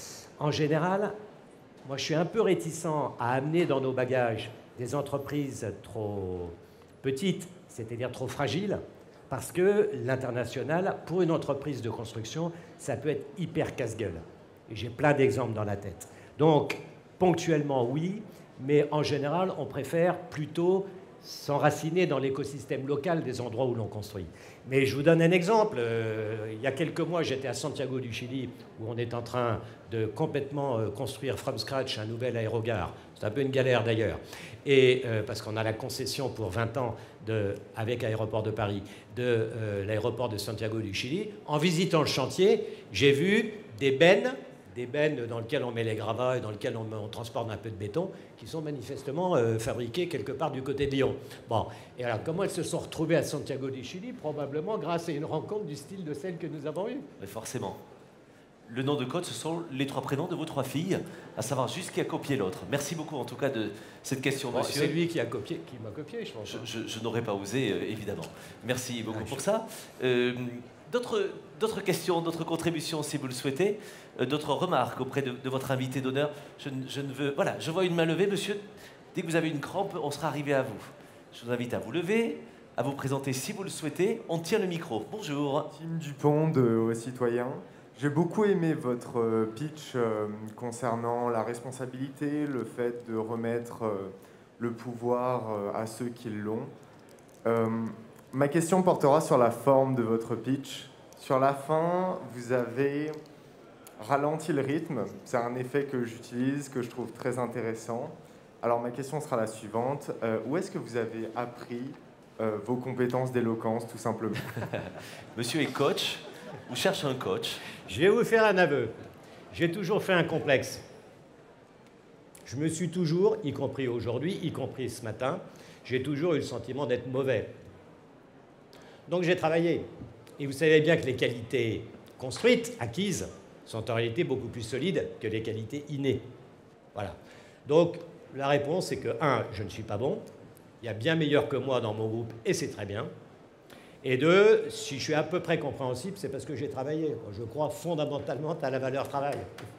En général, moi, je suis un peu réticent à amener dans nos bagages des entreprises trop petites, c'est-à-dire trop fragiles, parce que l'international, pour une entreprise de construction, ça peut être hyper casse-gueule. Et j'ai plein d'exemples dans la tête. Donc, ponctuellement, oui, mais en général, on préfère plutôt s'enraciner dans l'écosystème local des endroits où l'on construit. Mais je vous donne un exemple. Euh, il y a quelques mois, j'étais à Santiago du Chili, où on est en train de complètement euh, construire from scratch un nouvel aérogare. C'est un peu une galère d'ailleurs. Et euh, parce qu'on a la concession pour vingt ans de, avec Aéroport de Paris de euh, l'aéroport de Santiago du Chili. En visitant le chantier, j'ai vu des bennes des bennes dans lesquelles on met les gravats et dans lesquelles on, on transporte un peu de béton, qui sont manifestement euh, fabriquées quelque part du côté de Lyon. Bon, et alors comment elles se sont retrouvées à Santiago du Chili? Probablement grâce à une rencontre du style de celle que nous avons eue. Mais forcément. Le nom de code, ce sont les trois prénoms de vos trois filles, à savoir juste qui a copié l'autre. Merci beaucoup en tout cas de cette question, bon, monsieur. C'est lui qui a copié, qui m'a copié, je pense. Je, je, je n'aurais pas osé, euh, évidemment. Merci beaucoup ah, pour je... ça. Euh, D'autres, d'autres questions, d'autres contributions, si vous le souhaitez, euh, d'autres remarques auprès de, de votre invité d'honneur. Je, je ne veux... Voilà, je vois une main levée, monsieur. Dès que vous avez une crampe, on sera arrivé à vous. Je vous invite à vous lever, à vous présenter si vous le souhaitez. On tient le micro. Bonjour. Tim Dupont de Aux Citoyens. J'ai beaucoup aimé votre pitch euh, concernant la responsabilité, le fait de remettre euh, le pouvoir euh, à ceux qui l'ont. Euh, Ma question portera sur la forme de votre pitch. Sur la fin, vous avez ralenti le rythme. C'est un effet que j'utilise, que je trouve très intéressant. Alors ma question sera la suivante. Euh, où est-ce que vous avez appris euh, vos compétences d'éloquence, tout simplement? Monsieur est coach, ou cherche un coach. Je vais vous faire un aveu. J'ai toujours fait un complexe. Je me suis toujours, y compris aujourd'hui, y compris ce matin, j'ai toujours eu le sentiment d'être mauvais. Donc j'ai travaillé. Et vous savez bien que les qualités construites, acquises, sont en réalité beaucoup plus solides que les qualités innées. Voilà. Donc la réponse c'est que, un, je ne suis pas bon. Il y a bien meilleur que moi dans mon groupe et c'est très bien. Et deux, si je suis à peu près compréhensible, c'est parce que j'ai travaillé. Je crois fondamentalement à la valeur travail.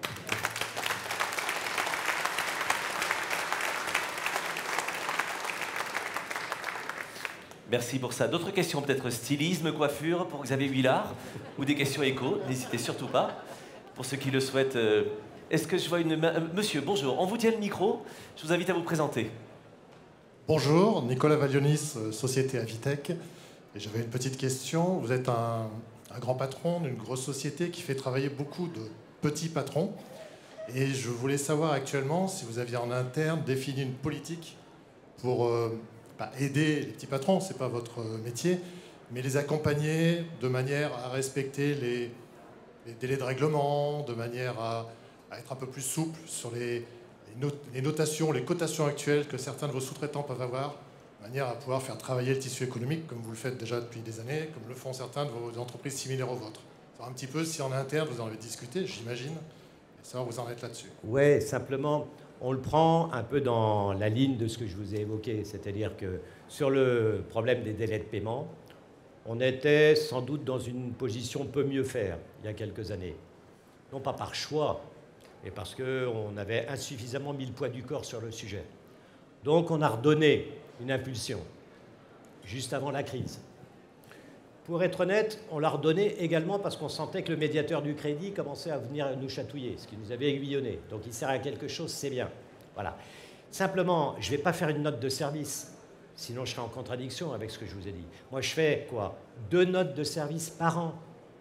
Merci pour ça. D'autres questions, peut-être stylisme, coiffure pour Xavier Huillard, ou des questions écho, n'hésitez surtout pas. Pour ceux qui le souhaitent, euh, est-ce que je vois une main... Monsieur, bonjour, on vous tient le micro, je vous invite à vous présenter. Bonjour, Nicolas Valionis, Société Avitech. Et j'avais une petite question. Vous êtes un, un grand patron d'une grosse société qui fait travailler beaucoup de petits patrons. Et je voulais savoir actuellement si vous aviez en interne défini une politique pour... Euh, aider les petits patrons, ce n'est pas votre métier, mais les accompagner de manière à respecter les, les délais de règlement, de manière à, à être un peu plus souple sur les, les, not les notations, les cotations actuelles que certains de vos sous-traitants peuvent avoir, de manière à pouvoir faire travailler le tissu économique, comme vous le faites déjà depuis des années, comme le font certains de vos entreprises similaires aux vôtres. Alors un petit peu si en interne vous en avez discuté, j'imagine, et savoir où vous en êtes là-dessus. Oui, simplement, on le prend un peu dans la ligne de ce que je vous ai évoqué, c'est-à-dire que sur le problème des délais de paiement, on était sans doute dans une position peu mieux faire il y a quelques années. Non pas par choix, mais parce qu'on avait insuffisamment mis le poids du corps sur le sujet. Donc on a redonné une impulsion, juste avant la crise. Pour être honnête, on l'a redonné également parce qu'on sentait que le médiateur du crédit commençait à venir nous chatouiller, ce qui nous avait aiguillonnés. Donc il sert à quelque chose, c'est bien. Voilà. Simplement, je ne vais pas faire une note de service, sinon je serai en contradiction avec ce que je vous ai dit. Moi, je fais quoi? Deux notes de service par an.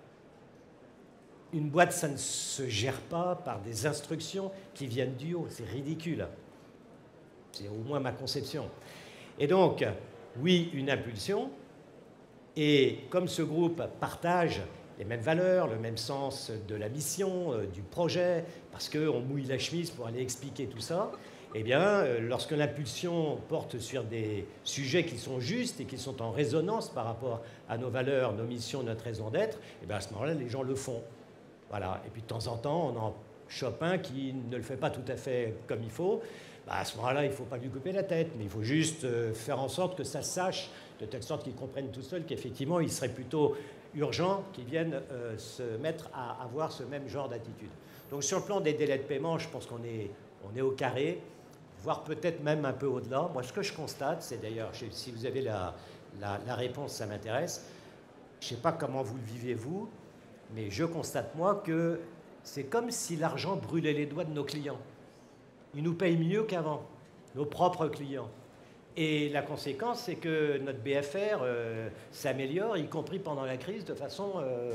Une boîte, ça ne se gère pas par des instructions qui viennent du haut. C'est ridicule. C'est au moins ma conception. Et donc, oui, une impulsion. Et comme ce groupe partage les mêmes valeurs, le même sens de la mission, euh, du projet, parce qu'on mouille la chemise pour aller expliquer tout ça, eh bien, euh, lorsque l'impulsion porte sur des sujets qui sont justes et qui sont en résonance par rapport à nos valeurs, nos missions, notre raison d'être, eh bien, à ce moment-là, les gens le font. Voilà. Et puis de temps en temps, on en chope un qui ne le fait pas tout à fait comme il faut. Bah, à ce moment-là, il ne faut pas lui couper la tête, mais il faut juste euh, faire en sorte que ça se sache, de telle sorte qu'ils comprennent tout seuls qu'effectivement, il serait plutôt urgent qu'ils viennent euh, se mettre à avoir ce même genre d'attitude. Donc sur le plan des délais de paiement, je pense qu'on est, on est au carré, voire peut-être même un peu au-delà. Moi, ce que je constate, c'est d'ailleurs, si vous avez la, la, la réponse, ça m'intéresse. Je ne sais pas comment vous le vivez, vous, mais je constate, moi, que c'est comme si l'argent brûlait les doigts de nos clients. Ils nous payent mieux qu'avant, nos propres clients. Et la conséquence, c'est que notre B F R euh, s'améliore, y compris pendant la crise, de façon euh,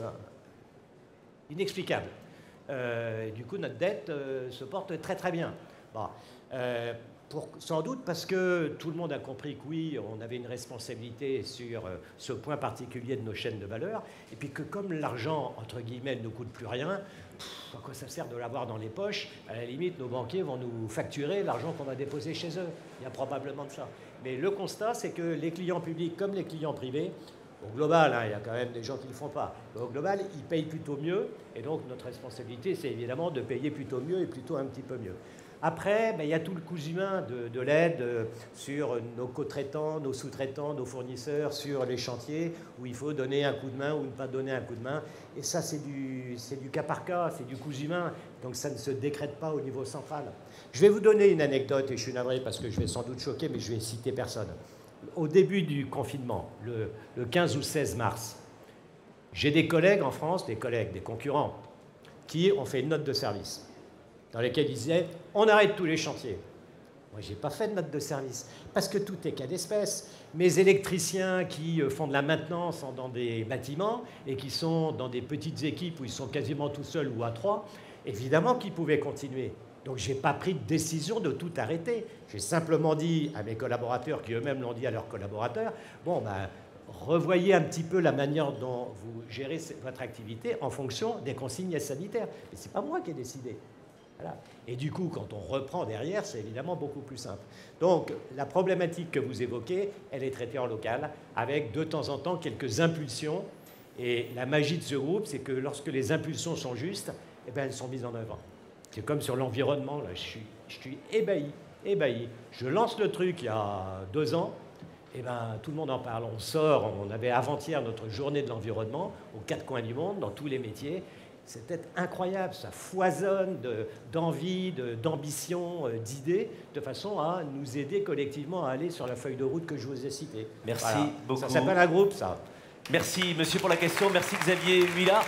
inexplicable. Euh, et du coup, notre dette euh, se porte très très bien. Bon, euh, pour, sans doute parce que tout le monde a compris que oui, on avait une responsabilité sur euh, ce point particulier de nos chaînes de valeur, et puis que comme l'argent, entre guillemets, ne nous coûte plus rien, pff, à quoi ça sert de l'avoir dans les poches? À la limite, nos banquiers vont nous facturer l'argent qu'on va déposer chez eux. Il y a probablement de ça. Mais le constat, c'est que les clients publics comme les clients privés, au global, hein, il y a quand même des gens qui ne le font pas, mais au global, ils payent plutôt mieux, et donc notre responsabilité, c'est évidemment de payer plutôt mieux et plutôt un petit peu mieux. Après, ben, il y a tout le coût humain de, de l'aide euh, sur nos co-traitants, nos sous-traitants, nos fournisseurs, sur les chantiers, où il faut donner un coup de main ou ne pas donner un coup de main. Et ça, c'est du, c'est du cas par cas, c'est du coût humain, donc ça ne se décrète pas au niveau central. Je vais vous donner une anecdote, et je suis navré parce que je vais sans doute choquer, mais je vais citer personne. Au début du confinement, le, le quinze ou seize mars, j'ai des collègues en France, des collègues, des concurrents, qui ont fait une note de service dans lesquels ils disaient « on arrête tous les chantiers ». Moi, je n'ai pas fait de note de service, parce que tout est cas d'espèce. Mes électriciens qui font de la maintenance dans des bâtiments et qui sont dans des petites équipes où ils sont quasiment tout seuls ou à trois, évidemment qu'ils pouvaient continuer. Donc, je n'ai pas pris de décision de tout arrêter. J'ai simplement dit à mes collaborateurs, qui eux-mêmes l'ont dit à leurs collaborateurs, « bon, ben, revoyez un petit peu la manière dont vous gérez votre activité en fonction des consignes sanitaires. » Mais ce n'est pas moi qui ai décidé. Voilà. Et du coup, quand on reprend derrière, c'est évidemment beaucoup plus simple. Donc, la problématique que vous évoquez, elle est traitée en local, avec de temps en temps quelques impulsions. Et la magie de ce groupe, c'est que lorsque les impulsions sont justes, eh bien, elles sont mises en œuvre. C'est comme sur l'environnement, là, je suis, je suis ébahi, ébahi. Je lance le truc il y a deux ans, et ben, tout le monde en parle. On sort, on avait avant-hier notre journée de l'environnement, aux quatre coins du monde, dans tous les métiers. C'était incroyable, ça foisonne d'envie, de, d'ambition, euh, d'idées, de façon à nous aider collectivement à aller sur la feuille de route que je vous ai citée. Merci voilà. beaucoup. Ça s'appelle un groupe, ça. Merci, monsieur, pour la question. Merci, Xavier Huillard.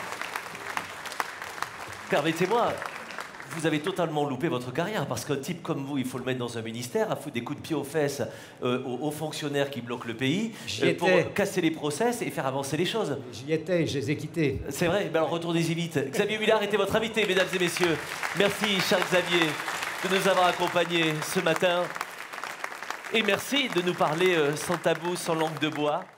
Permettez-moi, vous avez totalement loupé votre carrière, parce qu'un type comme vous, il faut le mettre dans un ministère, à foutre des coups de pied aux fesses euh, aux, aux fonctionnaires qui bloquent le pays, euh, pour casser les process et faire avancer les choses. J'y étais, je les ai quittés. C'est vrai, ben alors retournez-y vite. Xavier Huillard était votre invité, mesdames et messieurs. Merci, cher Xavier, de nous avoir accompagnés ce matin. Et merci de nous parler euh, sans tabou, sans langue de bois.